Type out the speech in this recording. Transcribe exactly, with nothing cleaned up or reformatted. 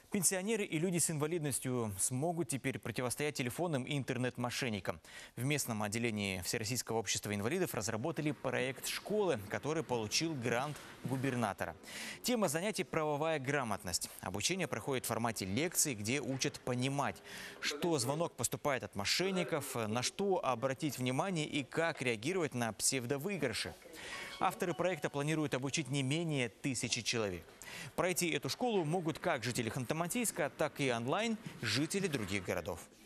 Пенсионеры и люди с инвалидностью смогут теперь противостоять телефонным и интернет-мошенникам. В местном отделении Всероссийского общества инвалидов разработали проект школы, который получил грант губернатора. Тема занятий – правовая грамотность. Обучение проходит в формате лекций, где учат понимать, что звонок поступает от мошенников, на что обратить внимание и как реагировать на псевдовыигрыши. Авторы проекта планируют обучить не менее тысячи человек. Пройти эту школу могут как жители Ханты-Мансийска, так и онлайн жители других городов.